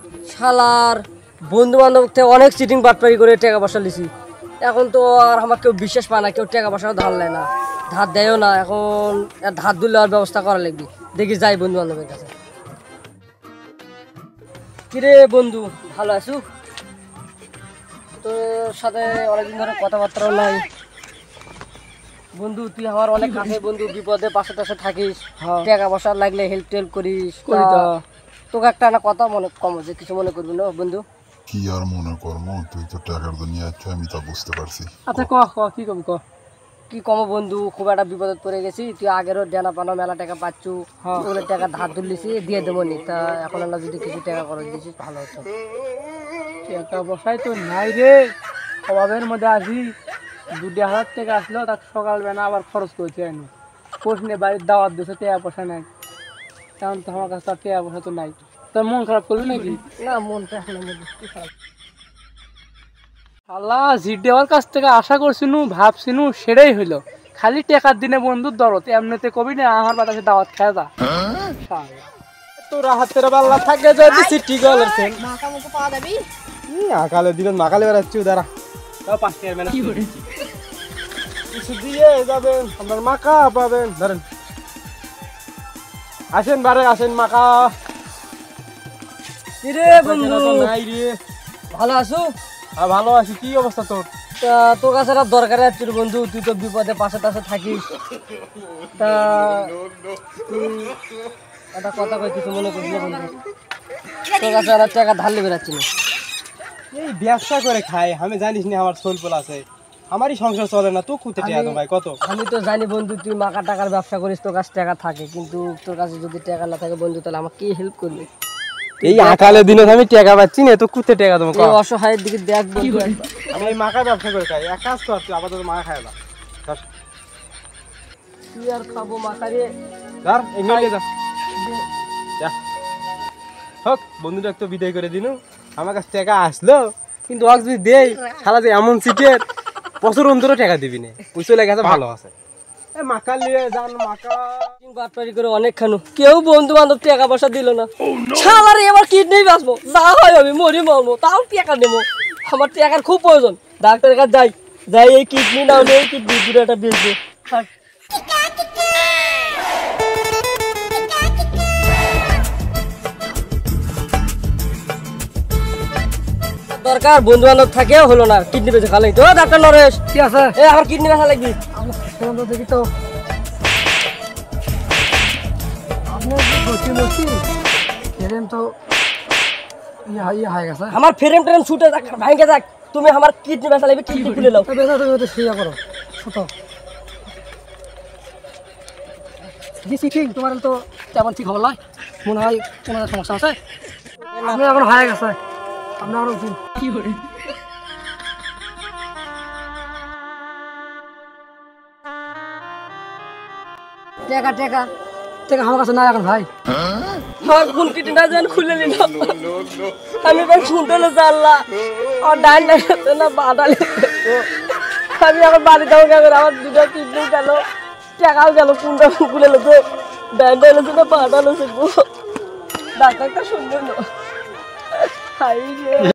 শালার বন্ধু বান্ধব থেকে অনেক চিটিং বাটপারি করে টাকা পয়সা লিছি। এখন তো আর আমার কেউ বিশ্বাস পায় না, কেউ টাকা পয়সাও ধার নেয় না, ধার দেয়ও না। এখন ধার দিলে আর ব্যবস্থা করা লাগবে। দেখি যাই বন্ধু বান্ধবের কাছে। কিরে বন্ধু, ভালো আছো? তোর সাথে অনেকদিন ধরে কথাবার্তাও নাই। বন্ধু তুই আমার অনেক কাছে বন্ধু, বিপদে পাশে টাশে থাকিস, টাকা পয়সা লাগলে হেল্প টেল্প করিস। তোকে একটা না কথা মনে কম যে কিছু মনে করবি না বন্ধু। কি আর মনে করবো, তুই তো টাকার দুনিয়া আছে, আমি তা বুঝতে পারছি। আচ্ছা ক ক কি কম ক কি কম বন্ধু, খুব একটা বিপদে পড়ে গেছি। তুই আগেরও দেনা পানা মেলা টাকা পাচ্ছু, ওগুলো টাকা ধার ধরলিছি, দিয়ে দেবো নি। তা এখন আমরা যদি কিছু টাকা খরচ দিছিস ভালো হতো। টাকা পয়সায় তো নাই রে, অভাবের মধ্যে আছি। 2,000 টাকা আসলো, তার সকালবেলা আবার খরচ করেছি। আমি প্রশ্নে বাড়ির দাওয়াত দিয়েছে, টাকা পয়সা নাই। তেমন তো আমার কাছে তার টাকা পয়সা তো নাই। তোর মন খারাপ করবি নাকি? না, মনটা এখন খারাপ। আল্লাহ জি দেওয়ার কাছ থেকে আশা করছিনু, ভাবছিনু, সেটাই হইলো। খালি টাকার দিনে বন্ধুর দরদ, এমনিতে কবি না আমার বাতাসে দাওয়াত খায় যা। তোরা হাতের পাল্লা থাকে যদি সিটি গলেছেন মাথা মুখে পাওয়া যাবি। আকালে দিলেন মাকালে বেড়াচ্ছি দাঁড়া। তাও 5 টাকা মেলা কিছু দিয়ে যাবেন, আপনার মাকা পাবেন। ধরেন, আসেন বারে আসেন মাকা। কিরে বন্ধু, নাই রে। ভালো আছো? ভালো আছি। কি অবস্থা তোর? তা তোর কাছে একটা দরকার আছে বন্ধু, তুই তো বিপদে পাশে টাশে থাকিস। তা তুই একটা কথা কই, কিছু মনে করিস না বন্ধু। তোর কাছে একটা টাকা ধার লেবে যাচ্ছি না। এই ব্যবসা করে খাই, আমি জানিস না আমার সোলপোল আছে, আমারই সংসার চলে না। তো কোথা টাকা তো ভাই কত? আমি তো জানি বন্ধু তুই মাকা টাকার ব্যবসা করিস, তোর কাছে টাকা থাকে। কিন্তু তোর কাছে যদি টাকা না থাকে বন্ধু, তাহলে আমাকে কি হেল্প করবি? এই আকালে দিনে আমি টাকা পাচ্ছি না, তো কোথা টাকা তোমাকে? এই অসহায়ের দিকে দেখ বন্ধু একবার। আমি এই মাকা ব্যবসা করে খাই। এক কাজ কর, তুই আপাতত মাকা খাই না। তুই আর খাবো মাকা রে। ধর এই নিয়ে যা। হোক বন্ধুটা একটু বিদায় করে দিনু। আমার কাছে টাকা আসলো, কিন্তু ওকে যদি দেই, সারা যে এমন সিটের বছর অন্তরে টাকা দিবি না। ওই চলে গেছে, ভালো আছে। মাকা নিয়ে যান মাকা। বাটপারি করে অনেক খানু, কেউ বন্ধু বান্ধব টাকা পয়সা দিল না। শালারে এবার কিডনি বাঁচবো, যা হয় আমি মরি মরবো, তাও টাকা নেবো। আমার টাকার খুব প্রয়োজন। ডাক্তারের কাছে যাই, যাই এই কিডনি না হলে এই কিডনি দুটোটা বেচবো। দরকার বন্ধু বান্ধব থাকে হলো না, কিডনি বেচে খালাই তো। ডাক্তার নরেশ কি আছে? আমার কিডনি বেচা লাগবে। দেখি তো আমার ফ্রেম ট্রেম ছুটে যাক, ভাঙে যাক, তুমি আমার কিডনি বেচা লাগবে, কিডনি খুলে নাও। তোমার তো তেমন ঠিক হলো নয়, মনে হয় তোমার সমস্যা আছে। আপনি এখন হয়ে গেছে, আপনার কি করে টাকা টাকা টাকা আমার কাছে নাই এখন ভাই। আমার কোন কিডনিটা যেন খুলে নিল। আমি ভাই শুনতে না জানলা, আমার ডাইন ডাইতে না বাদালে। আমি এখন বাড়ি যাবো কেন? আমার দুটো কিডনি গেল, টাকাও গেল, কোনটা খুলে নেবো? ডাইন ডাইলেছে না বাদালেছে গো? ডাক্তারটা শুনবে না।